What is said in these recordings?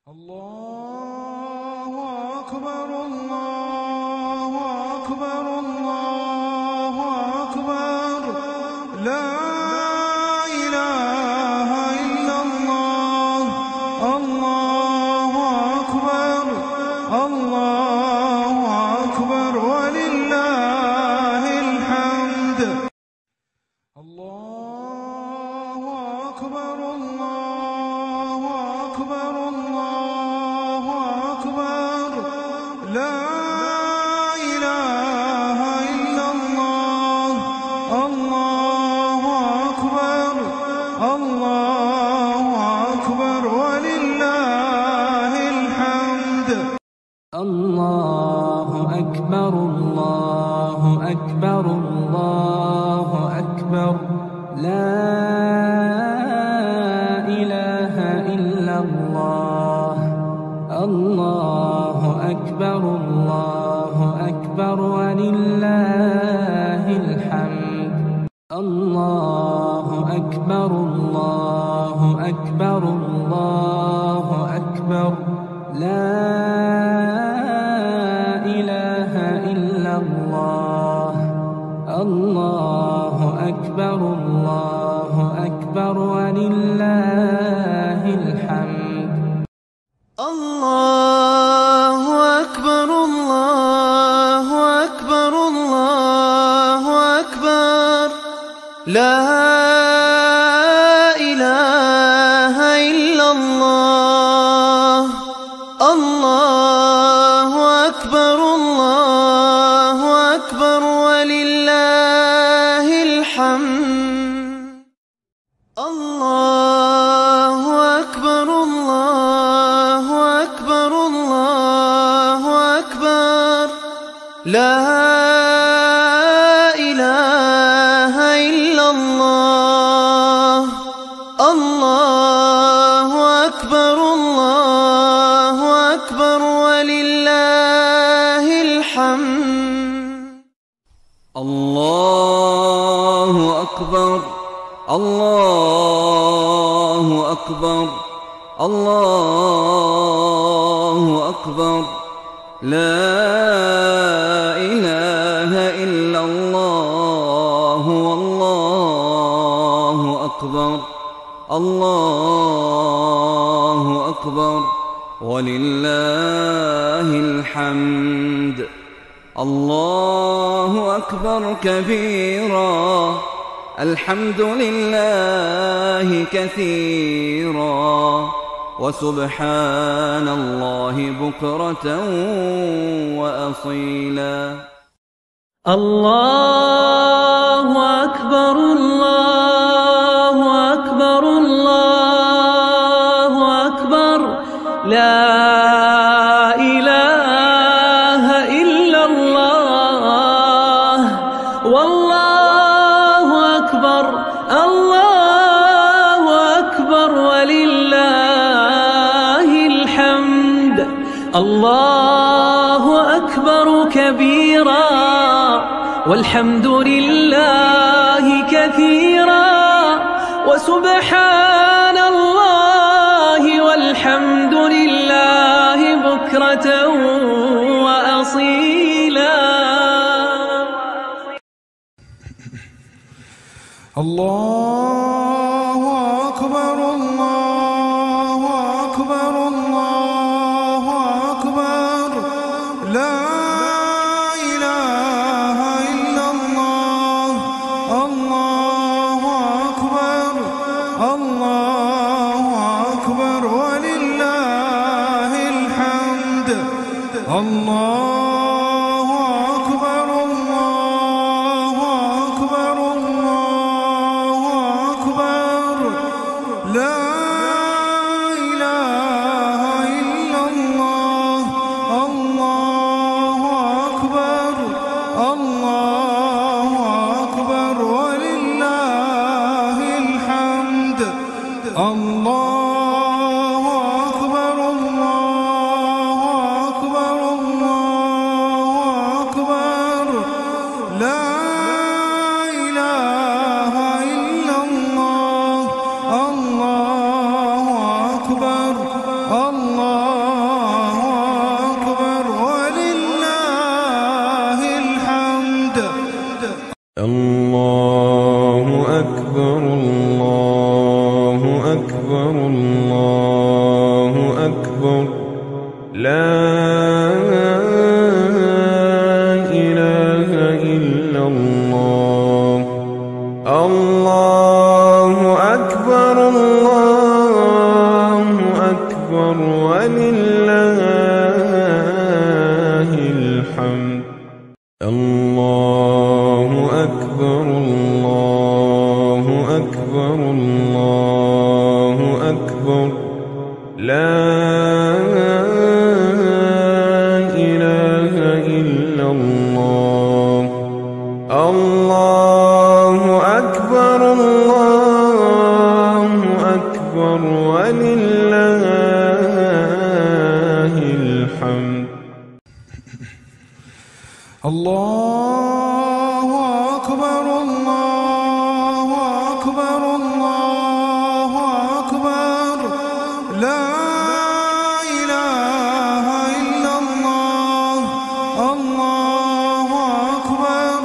الله أكبر الله أكبر الله أكبر لا إله إلا الله الله أكبر الله أكبر ولله الحمد الله أكبر الله أكبر الله أكبر لا إله إلا الله الله أكبر الله أكبر ولله الحمد الله أكبر الله أكبر الله أكبر لا إله إلا الله الله أكبر الله أكبر ولله الحمد الله أكبر الله أكبر الله أكبر لا إله إلا الله الله أكبر الله أكبر ولله الحمد الله أكبر الله أكبر الله أكبر لا إله إلا الله الله أكبر الله أكبر ولله الحمد الله أكبر الله أكبر الله أكبر لا إله إلا الله الله أكبر الله أكبر ولله الحمد الله أكبر الله أكبر الله أكبر لا إله إلا الله والله أكبر الله أكبر ولله الحمد الله أكبر كبيرا الحمد لله كثيرا وسبحان الله بكرة وأصيلا الله أكبر الله أكبر الله أكبر لا إله إلا الله والله أكبر الله أكبر ولله الحمد الله أكبر كبيرا والحمد لله كثيرا وسبحان الله والحمد لله بكرة وأصيلا الله أكبر الله أكبر الله أكبر لا إله إلا الله الله أكبر الله أكبر ولله الحمد الله أكبر الله أكبر الله أكبر لا إله إلا الله الله أكبر الله أكبر ولله الحمد الله أكبر الله أكبر الله أكبر لا إله إلا الله الله أكبر الله الله أكبر الله أكبر لا إله إلا الله الله أكبر الله أكبر ولله الحمد الله أكبر الله أكبر الله أكبر لا إله إلا الله الله أكبر الله أكبر ولله الحمد الله أكبر الله أكبر الله أكبر لا إله إلا الله الله أكبر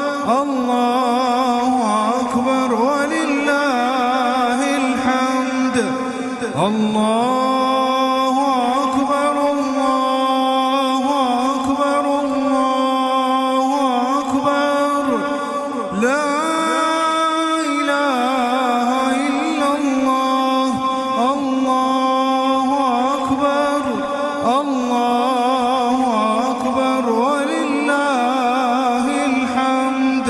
الله أكبر ولله الحمد الله أكبر الله أكبر الله أكبر لا إله إلا الله الله أكبر الله أكبر ولله الحمد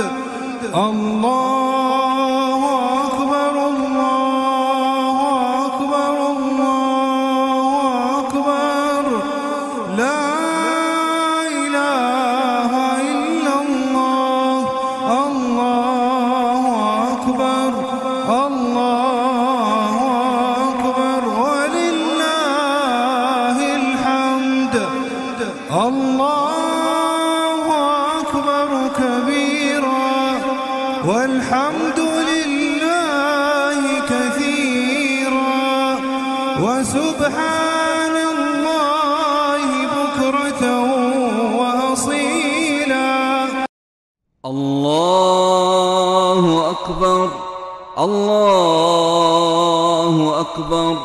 الله أكبر الله أكبر الله أكبر لا إله إلا الله الله أكبر الله أكبر ولله الحمد الله أكبر كبيرا والحمد لله كثيرا وسبحان الله بكرة وأصيلا الله أكبر الله أكبر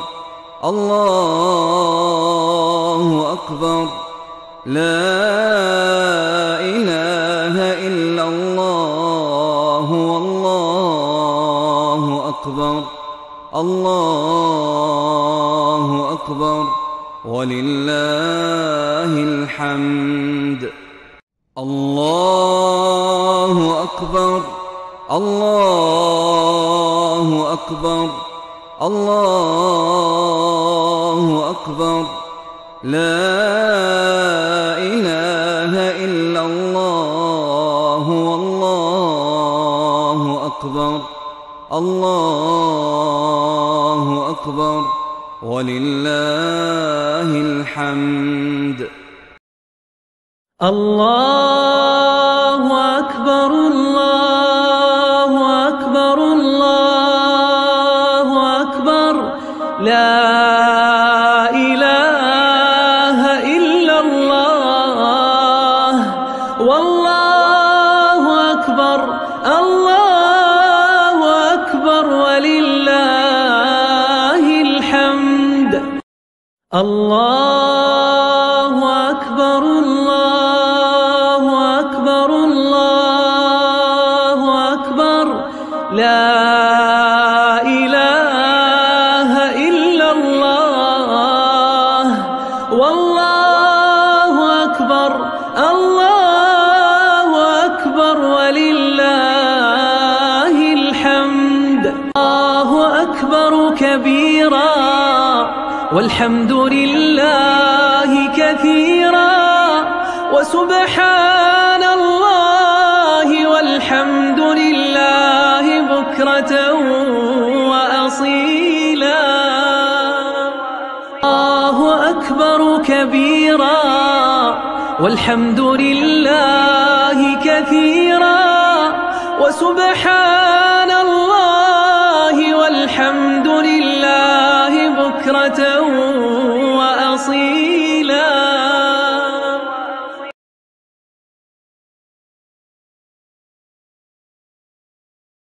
الله أكبر لا إله إلا الله والله أكبر الله أكبر ولله الحمد الله أكبر الله أكبر الله أكبر لا إله إلا الله والله أكبر الله أكبر ولله الحمد الله أكبر الله أكبر الله أكبر لا إله إلا الله والله أكبر الله أكبر ولله الحمد الله أكبر الله أكبر الله أكبر لا إله إلا الله والله أكبر الله أكبر ولله الحمد الله أكبر كبيرا والحمد لله كثيرا وسبحان الله والحمد لله بكرة وأصيلا الله أكبر كبيرا والحمد لله كثيرا وسبحان الله والحمد لله بكرة